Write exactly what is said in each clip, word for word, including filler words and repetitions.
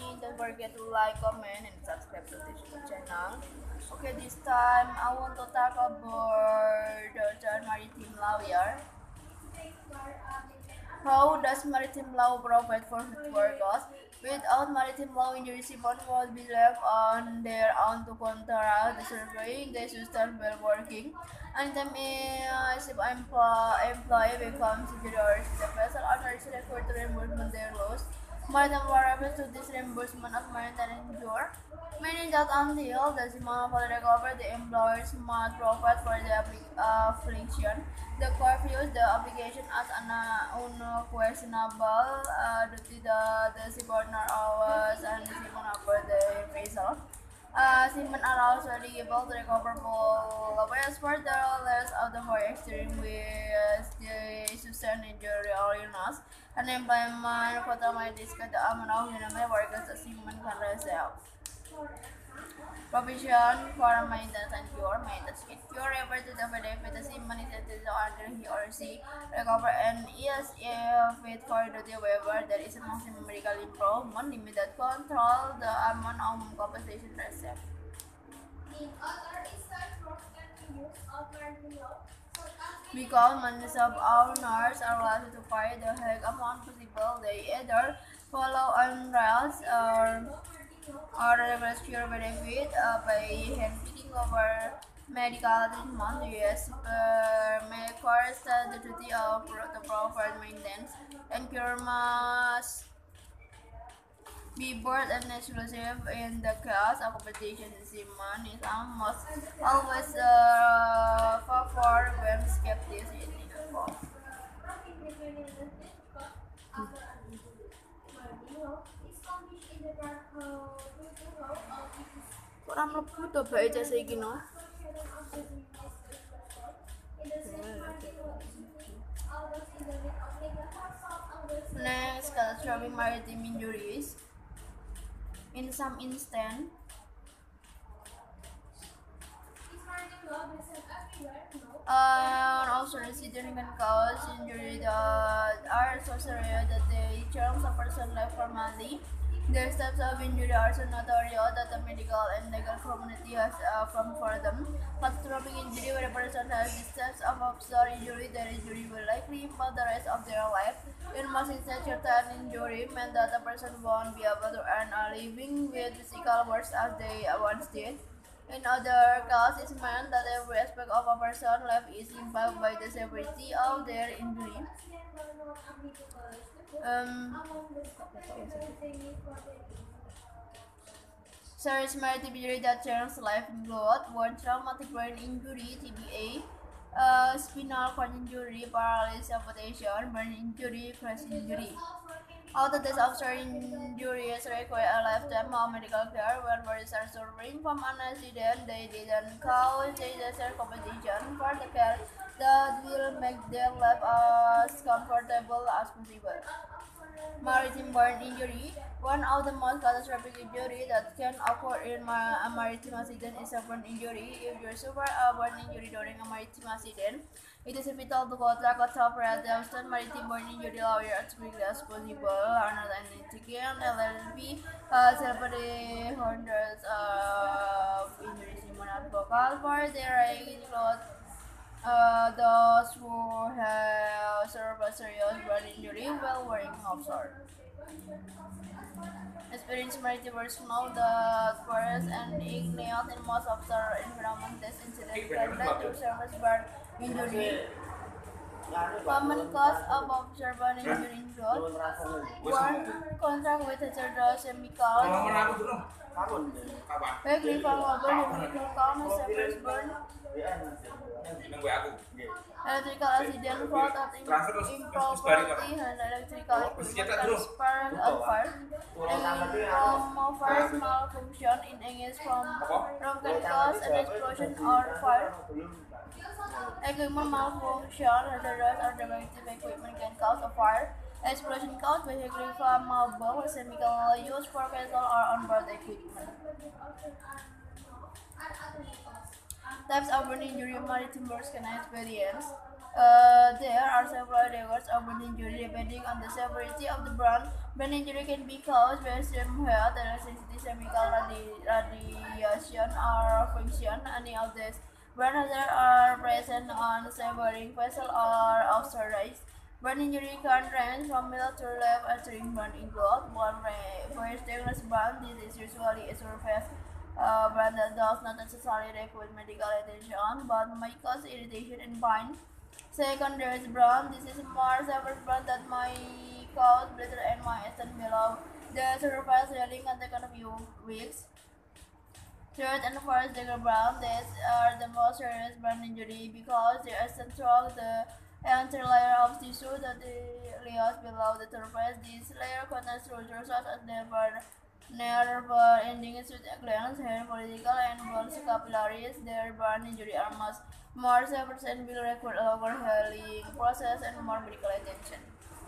me. Don't forget to like, comment, and subscribe to this YouTube channel. Okay, this time I want to talk about the, the maritime law here. How does maritime law provide for food workers? Without maritime law, injury shipment would be left on their own to counteract the surveying the system while working. Anytime a ship employee becomes injured or the vessel owner is required to reimbursement their loss. Maritime law refers to this reimbursement of maritime injury, meaning that until the amount of recovery, the employers must provide for the affliction. The court views the obligation as an uh, unquestionable uh, due to the, the seaborne hours and the seaman over the vessel. Uh, seamen are also eligible to recoverable waste for the less of the voyage during which the sustained injury or illness. Unemployment quota might discuss the amount of minimum workers a seaman can receive. Provision for maintenance and cure. Maintenance if cure refer to the benefit the seaman is entitled under he or she recover and is fit for duty waiver there is a maximum medical improvement limit that control the amount of compensation received. Because many of owners are allowed to pay the highest amount possible, they either follow on rails or or rescue benefit uh, by handpicking over medical treatment. The U S uh, may requires the duty of the proper maintenance and cure must be board and exclusive in the case of competition. Seaman is almost always uh, favor when skeptics is involved. Kurang mlebu to bae jasa iki no. Next, catastrophic maritime injuries. In some instance, uh, also resident can cause injury that are so severe that they charm a person life permanently. The steps of injury are so notorious that the medical and legal community has uh, come for them. Catastrophic injury, where a person has the steps of obscure injury, their injury will likely impact the rest of their life. In most instances, certain injury meant that a person won't be able to earn a living with physical work as they once did. In other cases, it meant that every aspect of a person's life is impacted by the severity of their injury. Um, Serious maritime injury that changes life include one traumatic brain injury (T B A), uh, spinal cord injury, paralysis, amputation, burn injury, crash injury. All the deaths of certain injuries require a lifetime of medical care. When bodies are suffering from an accident, they didn't cause disaster compensation for the care that will make their life as comfortable as possible. Maritime burn injury. One of the most catastrophic injuries that can occur in a maritime accident is a burn injury. If you suffer a burn injury during a maritime accident, it is vital to contact a top rated maritime burn injury lawyer as quickly as possible. Another significant L L P has helped hundreds of injuries in advocates for their include uh, those who have suffered a serious burn injury while working offshore. Experienced maritime know that forest and ignite in most offshore environments. This incident can lead to serious burn injury. Common cause of offshore burn injury include one contact with hazardous chemicals, Bakery flammable chemical count severe burn, electrical accident, fault at improperty and electrical equipment transparent on fire, improper malfunction in engines from, from can cause an explosion or fire. Equipment malfunction, hazardous or defective equipment can cause a fire. Explosion caused by vehicle flammable chemical used for vessel or onboard equipment. Types of burn injury maritime workers can experience. Uh, there are several degrees of brain injury depending on the severity of the burn. Brain injury can be caused by extreme heat, electricity, chemical radi- radiation, or friction. Any of these burn hazards are present on severing vessel or obstructions. Burn injury can range from mild to life-altering burn include one first diagnosed burn. This is usually a surface uh, burn that does not necessarily require medical attention but may cause irritation and pain. Second, there is brown. This is more severe brown that might cause blister and might extend below the surface swelling can take a few weeks. Third and fourth degree brown, these are the most serious burn injury because they extend through the entire layer of tissue that lies below the surface. This layer contains structures such as nerve, nerve endings with glands, hair follicle, and blood capillaries. Their burn injury are much more severe and will require a longer healing process and more medical attention.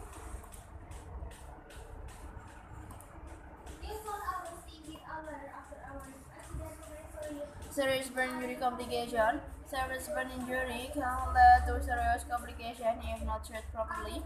Serious burn injury complication. Serious burn injury can lead to serious complication if not treated properly.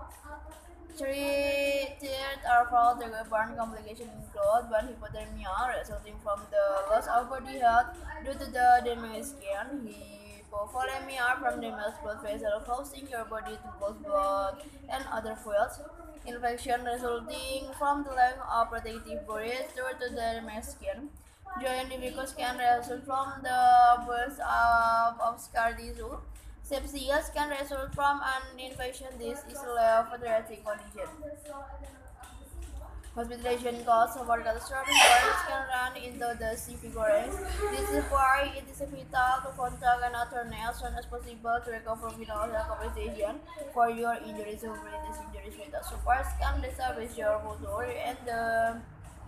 Treated or failed to burn complications include burn hypothermia resulting from the loss of body heat due to the damaged skin, hypovolemia from damaged blood vessels causing your body to lose blood and other fluids, infection resulting from the lack of protective barriers due to the damaged skin. Joint diffuse can result from the burst of, of scar tissue. Sepsis can result from an infection. This is a life-threatening condition. Hospitalization costs for catastrophic burns can run into the six figures. This is why it is vital to contact an attorney as soon as possible to recover financial compensation for your injuries. Hopefully, these injuries with support can establish your future and the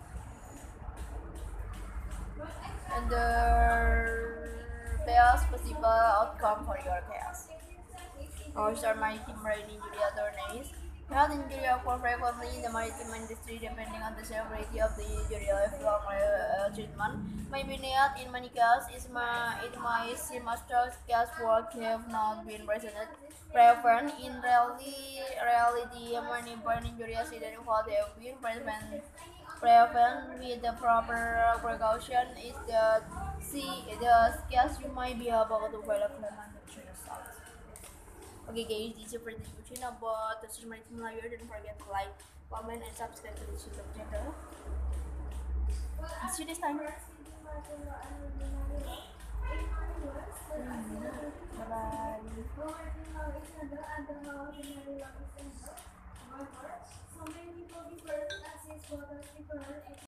and the best possible outcome for your case. Horse are maritime marine injury attorneys. Health injury occur frequently in the maritime industry depending on the severity of the injury. Lifelong uh, treatment may be needed. In many cases, it might, it might seem as though case work have not been presented. Prevalent in reality, reality many burn injury accidents have been prevented prevalent with the proper precaution is that see the case you might be able to file a claim under insurance. Okay guys, this is a presentation about the maritime lawyer. Don't forget to like, comment, and subscribe to this YouTube channel. See you next time. Bye bye.